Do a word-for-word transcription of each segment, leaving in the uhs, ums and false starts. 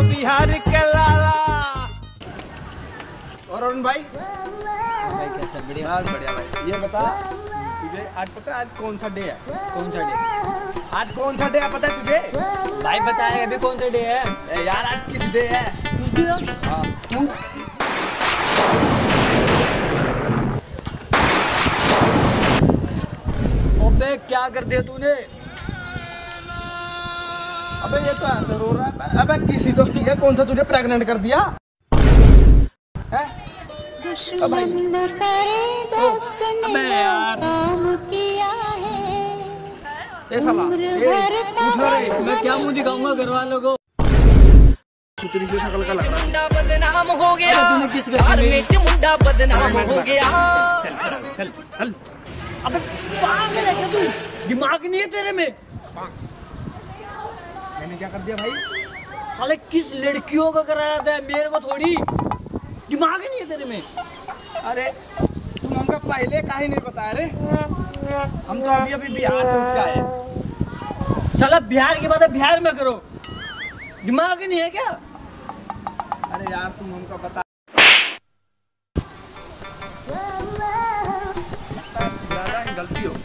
बिहार के लाला। और अरुण भाई भाई कैसा? बढ़िया बढ़िया भाई। ये बता तुझे आज पता है आज कौन सा डे है? कौन सा डे? आज कौन सा डे है पता है तुझे? भाई बताए अभी कौन सा डे है? ए यार आज किस डे है? किस डे है? हाँ तू अबे क्या कर दिया तूने? अबे ये तो ऐसा रो रहा है। अबे किसी तो ये कौन सा तुझे प्रेग्नेंट कर दिया है? दुश्मन न करे दोस्त ने काम किया है। ये साला उम्र ये भर उठ रे। मैं क्या मुंह दिखाऊंगा घर वालों को? सुतरी से शकल का लग रहा है। मुंडा बदनाम हो गया, तूने किस यार में मुंडा बदनाम हो गया। चल चल अबे पागल है क्या तू? दिमाग नहीं है तेरे में? मैंने क्या कर दिया भाई? साले किस लड़कियों का कराया था? मेरे को थोड़ी। दिमाग ही नहीं है तेरे में? अरे तुम हमका पहले का ही नहीं बताया रे। हम तो अभी अभी बिहार से उठ के आए। साला बिहार की बात है बिहार में करो। दिमाग ही नहीं है क्या? अरे यार तुम हमका बता। ज्यादा ही गलती हो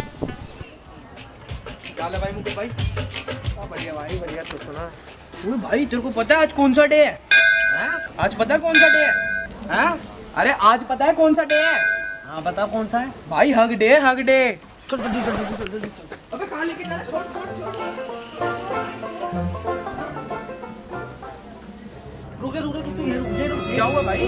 क्या ले भाई मुझे भाई? बढ़िया भाई बढ़िया। तो सुना ओए भाई तेरे को पता है आज कौन सा डे है? हैं? आज पता है कौन सा डे है? हैं? अरे आज पता है कौन सा डे है? हाँ बता कौन सा है? भाई हग डे हग डे। चल जल्दी चल जल्दी चल जल्दी। अबे कहां लेके जा रहा है? छोड़ छोड़ छोड़। रुक रुक रुक रुक ये रुक ये रुक। क्या हुआ भाई?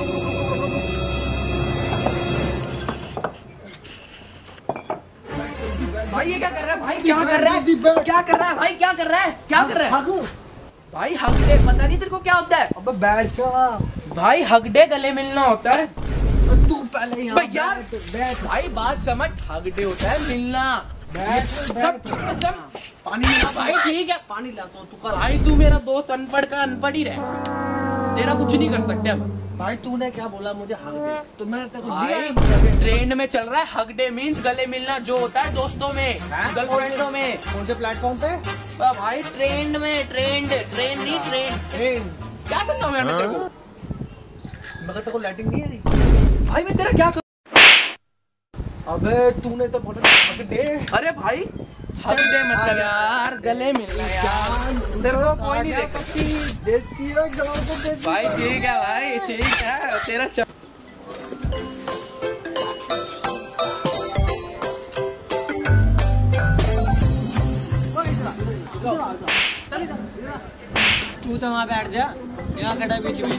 भाई ये क्या कर रहा है? भाई क्या कर रहा है? क्या कर रहा है भाई? क्या कर रहा है? क्या कर रहा है? भाई हग डे पता नहीं तेरे को क्या होता है? अबे बैठ जा भाई हग डे गले मिलना होता है। तू पहले यहाँ भाई यार बैठ। भाई बात समझ। हग डे होता है मिलना। बैठ सब बैठ। सब पानी नहीं भाई ठीक है पानी लाता हूँ। तू कर भाई तू मेरा दोस्त अनपढ़ का अनपढ़ ही रहे। तेरा कुछ नहीं कर सकते अब। भाई तूने क्या बोला मुझे हक दे? तो मैंने तेरे को भाई दिया। ट्रेंड में चल रहा है हग डे मीन्स गले मिलना जो होता है दोस्तों में गर्लफ्रेंडों में। कौन से प्लेटफॉर्म पे? भाई ट्रेंड में ट्रेंड ट्रेंड नहीं ट्रेंड ट्रेन। क्या समझा मैंने तेरे को? मगर तेरे को लाइटिंग नहीं आ रही? भाई मैं तेरा क्या कर... अबे तूने तो बोला हग डे। अरे भाई हग डे मतलब यार गले मिलना यार। तेरे को कोई नहीं देखता। देसी हो गाँव को देसी। भाई ठीक है भाई ठीक है तेरा च... तू तो वहाँ बैठ जा जहाँ खड़ा है बीच में।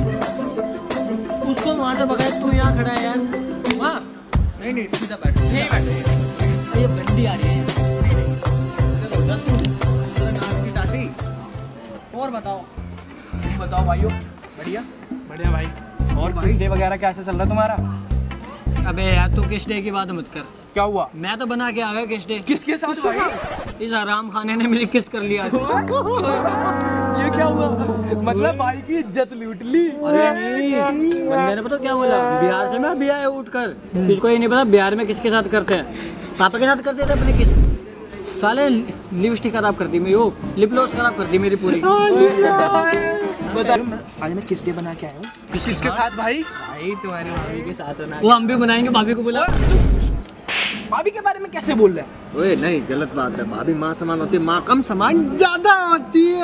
उसको वहाँ से भगाए तू यहाँ खड़ा है यार। वहाँ नहीं नहीं सीधा बैठ। नहीं बैठे। ये गंदी आ रही है। नाच की टाटी। और बताओ बताओ भाइयों। बढ़िया बढ़िया भाई। और किस डे वगैरह कैसे चल रहा है तुम्हारा? अबे यार तू किस डे की बात मत कर। क्या हुआ? मैं तो बना के आ गया किस डे। किसके साथ भाई? इस हराम खाने ने मेरी किस कर लिया। ये क्या हुआ? मतलब भाई की इज्जत लूट ली। अरे नहीं बंदे ने पता क्या बोला? बिहार से मैं भी आया उठ कर। इसको ये नहीं पता बिहार में किसके साथ करते हैं। पापा के साथ करते थे अपने किस। साले लिपस्टिक खराब कर दी मेरी। वो लिप ग्लॉस खराब कर दी मेरी पूरी। बता आज मैं किस डे बना के आया हूँ? किसके साथ भाई? भाई तुम्हारी भाभी के साथ होना। वो हम भी बनाएंगे। भाभी को बोला। भाभी के बारे में कैसे बोल रहा है? ओए नहीं गलत बात है। भाभी माँ समान होती है। माँ कम समान ज्यादा होती है।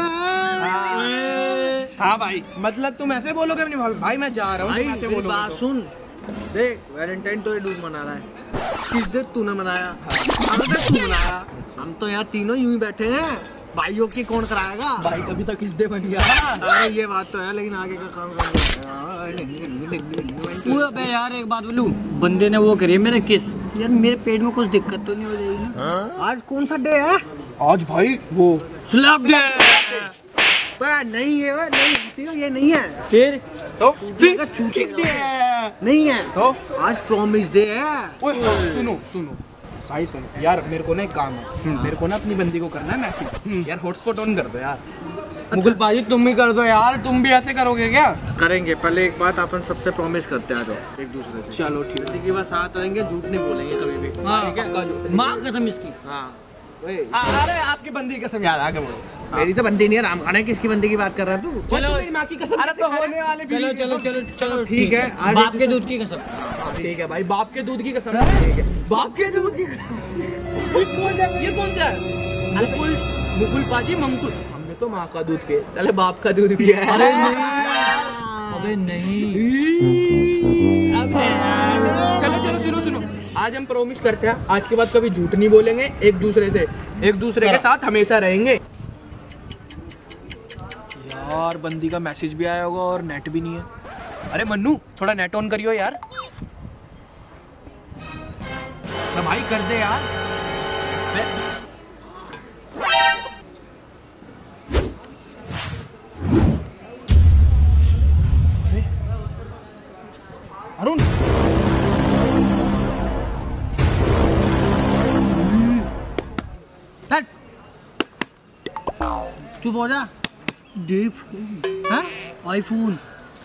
हाँ भाई मतलब तुम ऐसे बोलोगे अपनी भाभी? भाई मैं जा रहा हूँ। भाई ऐसे मेरी बोलोगे बात तो। सुन। देख वैलेंटाइन तो ये डूब मना रहा है। किस डे तूने मनाया? हमें तो तू मनाया। हम तो यहाँ तीनों यूं ही बैठे हैं। भाइयों की कौन कराएगा? भाई कभी तक किस डे बन गया? अरे ये बात तो है लेकिन आगे का काम कर। तू अबे यार एक बात बोलूं। बंदे ने वो करी मेरे किस। यार मेरे पेट में कुछ दिक्कत तो नहीं हो जाएगी ना? आज कौन सा डे है? आज भाई वो स्लैप डे। नहीं है वो नहीं ये नहीं है। फिर तो छुट्टी डे नहीं है तो आज प्रॉमिस डे है। ओए सुनो सुनो भाई सुनो यार मेरे को ना एक काम है। मेरे को ना अपनी बंदी को करना है मैसेज। यार हॉटस्पॉट ऑन कर दो यार। मुकुल भाई तुम भी कर दो यार। तुम भी ऐसे करोगे क्या? करेंगे। पहले एक बात अपन सबसे प्रॉमिस करते हैं तो एक दूसरे से। चलो ठीक है। के बाद साथ रहेंगे। झूठ नहीं बोलेंगे कभी भी। हाँ ठीक है माँ कसम इसकी। हाँ अरे आपकी बंदी कसम यार, आगे बढ़ो। मेरी तो बंदी नहीं है, राम खाना है। किसकी बंदी की बात कर रहा है तू? चलो मेरी माँ की कसम। अरे तो होने वाले चलो चलो चलो चलो ठीक है, आज बाप के दूध की कसम। ठीक है भाई, बाप के दूध की कसम। ठीक है, बाप के दूध की कसम। ये कौन सा है? मुकुल मुकुल पाजी मंकुल। हमने तो माँ का दूध पे, चले बाप का दूध भी है। अरे नहीं, अबे नहीं, अब नहीं। चलो चलो सुनो सुनो, आज हम प्रॉमिस करते हैं आज के बाद कभी झूठ नहीं बोलेंगे एक दूसरे से, एक दूसरे के साथ हमेशा रहेंगे। यार बंदी का मैसेज भी आया होगा और नेट भी नहीं है। अरे मन्नू थोड़ा नेट ऑन करियो यार। तो भाई कर दे यार। अरुण चुप हो जा। देख आईफोन।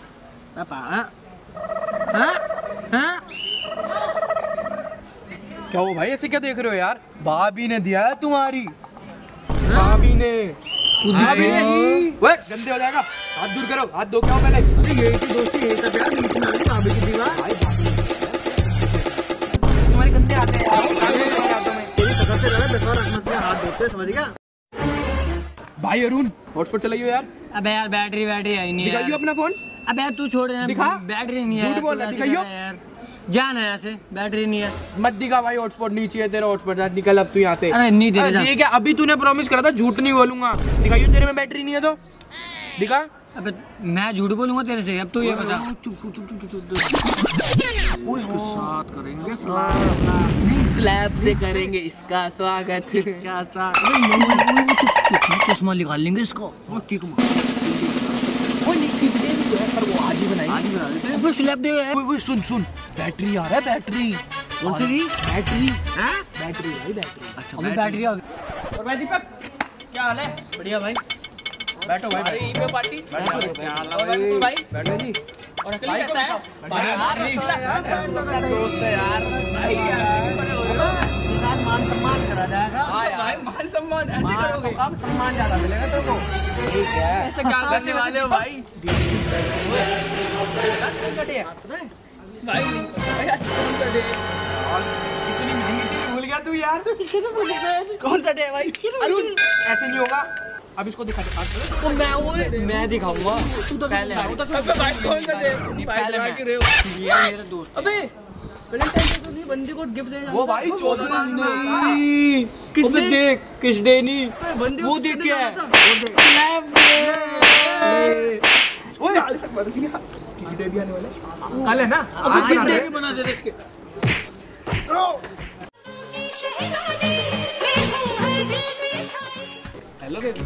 क्या हो भाई, ऐसे क्या देख रहे हो यार? भाभी ने दिया है तुम्हारी, भाभी ने। भाभी ने वो गंदे हो जाएगा, हाथ दूर करो, हाथ धो के आओ पहले। यही थी दोस्ती, यही था प्यार, बीच में आ गई भाभी की दीवार। तुम्हारे गंदे आते हैं यार। तेरी शक्ल से लगा दस बार रखना चाहिए, हाथ धोते समझ गया? भाई अरुण हॉटस्पॉट चलाइयो यार। अबे यार बैटरी बैटरी आई नहीं दिखाइयो अपना फोन। अबे यार तू छोड़ यार, दिखा। बैटरी नहीं है। झूठ बोल रहा, दिखाइयो यार, जान है ऐसे, बैटरी नहीं है। मत दिखा भाई, हॉटस्पॉट नहीं चाहिए तेरा, हॉटस्पॉट निकल अब तू यहाँ से। अरे नहीं दे रहा। ठीक है, अभी तूने प्रॉमिस करा था झूठ नहीं बोलूंगा। दिखाइयो तेरे में बैटरी नहीं है तो दिखा। अबे मैं झूठ बोलूंगा तेरे से? अब तू ये बता। उसके साथ करेंगे नहीं स्लैब से करेंगे इसका स्वागत। क्या सा? चश्मा निकाल लेंगे इसको। वो नहीं टिकटे भी है पर वो आज ही बनाएंगे। आज ही बना देते हैं। अबे स्लैब दे यार। ओए ओए सुन सुन, बैटरी आ रहा है, बैटरी। कौन सी भी? बैटरी हैं? बैटरी भाई बैटरी। अच्छा अबे बैटरी आ गई। और भाई दीपक क्या हाल है? बढ़िया भाई, बैठो भाई। भाई ईमेल पार्टी बैठो भाई, बैठो जी। और अकेले कैसा है भाई? यार दोस्त है यार भाई, यार मान सम्मान करा जाएगा। हां भाई, मान सम्मान ऐसे करोगे? काम सम्मान ज्यादा मिलेगा तेरे को। ठीक है, ऐसे क्या करने वाले हो भाई? कटे भाई इतनी महंगी चीज भूल गया तू यार। कौन सा डे है भाई? अरुण ऐसे नहीं होगा, अब इसको दिखा दे। तो मैं वो मैं दिखाऊंगा। तू तो पहले भाई तो सब भाई कौन सा डे? पहले मैं क्यों रहे हो? ये मेरा दोस्त। अबे वैलेंटाइन डे को भी बंदी को गिफ्ट देना वो भाई चौदह नहीं, किसने देख किस डे नहीं बंदी वो देख क्या है? डे भी आने वाला कल है ना। अबे कितने की बना दे रहे इसके? Hello baby.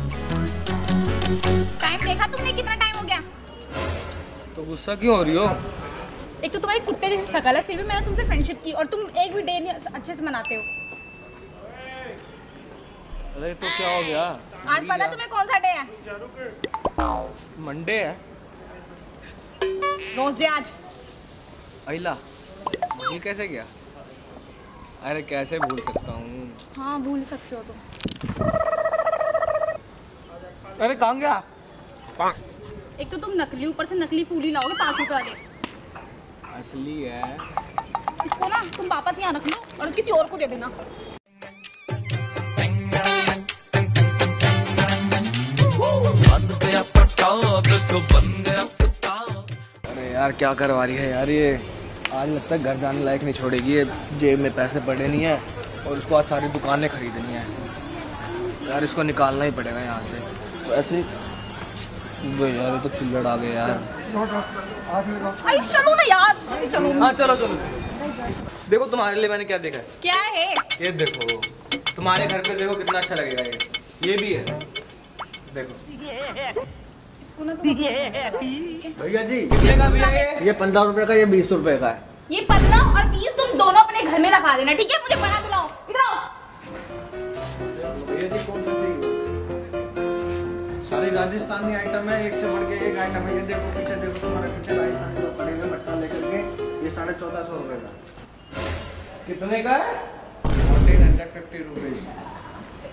टाइम देखा तुमने? कितना टाइम हो गया? तो गुस्सा क्यों हो रही हो? एक तो तुम्हारी कुत्ते जैसी शकल है, फिर भी मैंने तुमसे फ्रेंडशिप की और तुम एक भी डे नहीं अच्छे से मनाते हो। अरे तो क्या हो गया? आज पता तुम्हें कौन सा डे है? मंडे है। रोज डे आज। अहिला भूल कैसे गया? अरे कैसे भूल सकता हूँ? हाँ भूल सकते हो तुम। अरे कहाँ गया? एक तो तुम नकली, ऊपर से नकली फूली लाओगे पाँच रुपए वाले। असली है। इसको ना तुम वापस यहाँ रख लो और किसी और को दे देना। अरे यार क्या करवा रही है यार ये, आज लगता है घर जाने लायक नहीं छोड़ेगी ये। जेब में पैसे पड़े नहीं है और उसको आज सारी दुकानें खरीदनी है यार, इसको निकालना ही पड़ेगा यहाँ से। तो ऐसे यार तो चिल्लड़ आ गए यार। अरे चलो ना यार, चलो। हाँ चलो चलो। देखो तुम्हारे लिए मैंने क्या देखा है। क्या है? ये देखो, तुम्हारे घर पे देखो कितना अच्छा लगेगा ये। ये भी है, देखो। इसको ना तुम भैया जी कितने का भैया ये? ये पंद्रह रुपए का, ये बीस रुपए का है। ये पंद्रह और बीस तुम दोनों अपने घर में रखा देना, ठीक है? मुझे बना दिलाओ, इधर आओ। भैया जी कौन सा चाहिए? सारे राजस्थानी आइटम है, एक से बढ़ के एक आइटम है। ये देखो पीछे, देखो तुम्हारे पीछे राजस्थानी लोग पड़े हुए मटका लेकर के। ये साढ़े चौदह सौ रुपए का। कितने का है? Fourteen hundred fifty rupees.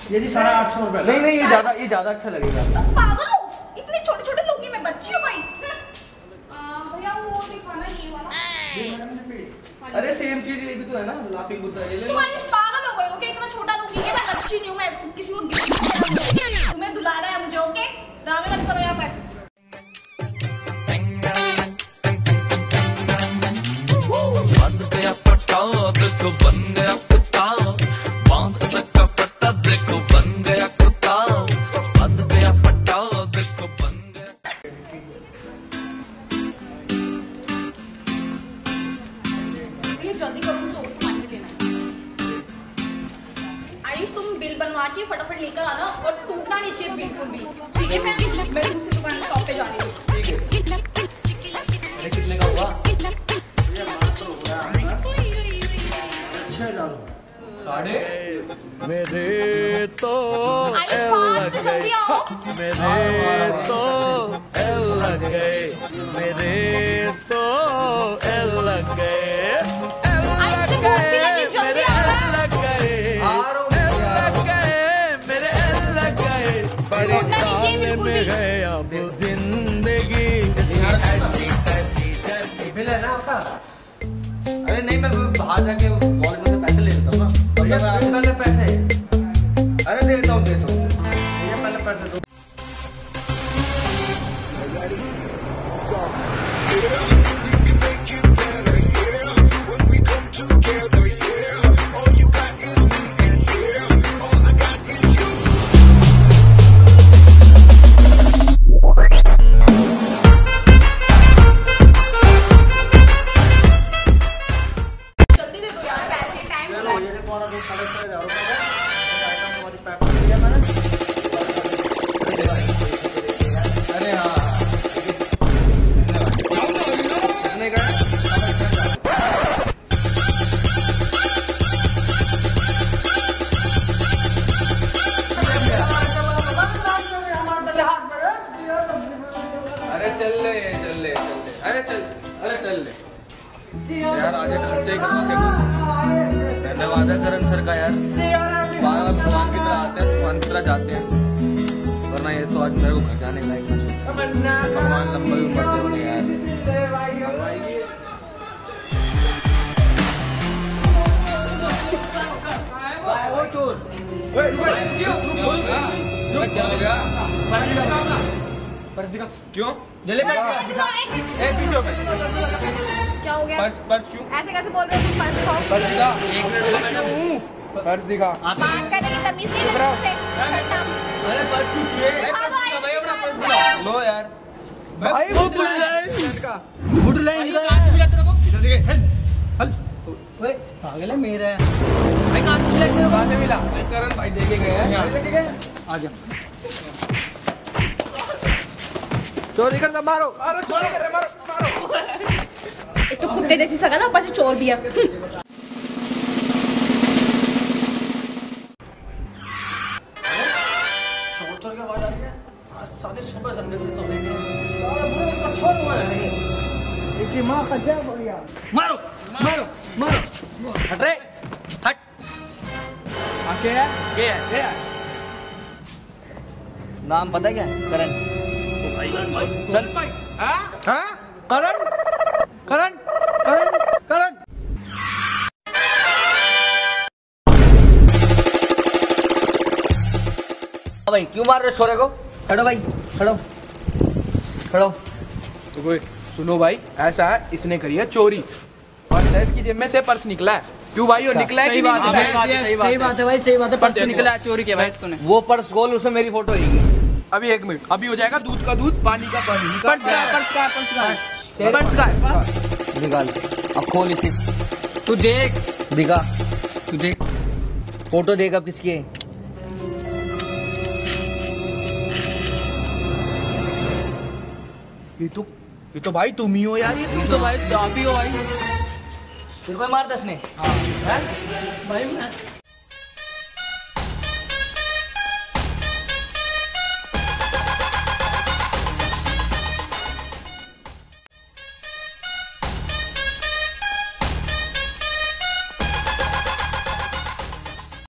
ये जी साढ़े आठ सौ रुपए। नहीं नहीं ये ज्यादा ये ज्यादा अच्छा लगेगा। पागल हो, इतने छोटे छोटे लोग नहीं, मैं बच्ची हूँ भाई। भैया वो दिखाना ये वाला। अरे सेम चीज ये भी तो है ना, लाफिंग बुद्धा। ये ले लो। तुम आयुष पागल हो गए हो कि इतना छोटा लोग नहीं है, मैं बच्ची नहीं हूँ, मैं किसी को गिफ्ट तुम्हें दुलाना है मुझे। ओके ड्रामे मत करो यहाँ पर। बंद गया पट्टा देखो बन गया कुत्ता, बांध सका पट्टा देखो बन गया कुत्ता, बंद गया पट्टा देखो बन गया। ये जल्दी करो, मुझे और सामान भी लेना है। आयुष तुम बिल बनवा के फटाफट लेकर आना और टूटना नहीं चाहिए बिल्कुल भी, ठीक है? मैं मैं दूसरी दुकान शॉप पे जा रही हूँ। कितने का हुआ? साढ़े मेरे तो आयुष फास्ट जल्दी आओ। मेरे तो एल लग गए, मेरे तो एल लग गए, एल आयुष मुझे भूख भी लगी, जल्दी आओ। लग गए, आ रहा हूँ एल लग गए, मेरे एल लग गए। बड़ी टूटना नहीं चाहिए साल बिल्कुल में भी। है अब जिंदगी ऐसी तैसी जैसी। बिल है ना आपका? अरे नहीं मैं बाहर जाके वॉलेट में से पैसे ले लेता हूँ ना। भैया पहले पैसे। अरे देता हूँ देता हूँ। भैया पहले पैसे दो। जल्दी दे दो यार पैसे, टाइम हो रहा है। ये तुम्हारा बिल साढ़े छह हजार रुपए का। ये आइटम हमारी पैक कर दिया मैंने। अरे हाँ कितने का? अरे चल ले चल ले चल ले अरे चल अरे चल ले यार आगे खर्चे ही करवा धन्यवाद है करम सर का यार। बारह भगवान की तरह आते हैं भगवान की तरह जाते हैं, वरना ये तो आज मेरे को घर जाने लायक नहीं। भगवान लंबी उम्र दे उन्हें यार। वो चोर क्या हो गया? पर्स दिखा। क्यों? जले पर्स दिखाओ, एक मिनट। ए पीछे हो गए। क्या हो गया? पर्स पर्स क्यों? ऐसे कैसे बोल रहे हो तुम? पर्स दिखाओ। पर्स दिखा। एक मिनट क्यों? पर्स दिखा। बात करने की तमीज नहीं है तुमसे। अरे पर्स क्यों? भाई अपना पर्स लो यार भाई वो बुढ़ लाइन का गुड लाइन इधर देखे हल हल ओए पागल है मेरा है। भाई कहां से मिला तेरे कहां से मिला? करण भाई देके गए हैं यहाँ। लेके गए आ जा। चोरी कर मारो मारो चोरी कर मारो मारो। एक तो कुत्ते जैसी शकल है, ऊपर से चोर भी है। चोर चोर के आवाज आ रही है। आज साले सुबह समझे तो देंगे। साला पूरा इसका छोड़ हुआ है। एक मां का जय बढ़िया। मारो मारो मारो। हट रे हट आके है ये है ये है नाम पता है क्या? करण। चल हाँ हाँ करण करण करण करण। भाई क्यों मार रहे हो छोरे को? खड़ो भाई खड़ो खड़ो। तो कोई सुनो भाई, ऐसा है इसने करी है चोरी, पर्स है इसकी जेब में से पर्स निकला है। क्यों भाई वो निकला है कि नहीं निकला है? सही बात है भाई, सही बात है। पर्स देखो। निकला है चोरी के भाई। सुने वो पर्स खोल उसमें मेरी फोटो आएगी। अभी एक मिनट, अभी हो जाएगा दूध का दूध पानी का पानी। निकाल पर्स का पर्स का पर्स का तेरे पर्स का पर्स। निकाल अब खोल इसे। तू देख दिखा तू देख फोटो देख अब किसकी है। ये तो ये तो भाई तुम ही हो यार। ये तू तो भाई आप ही हो भाई। फिर कोई मार दस ने भाई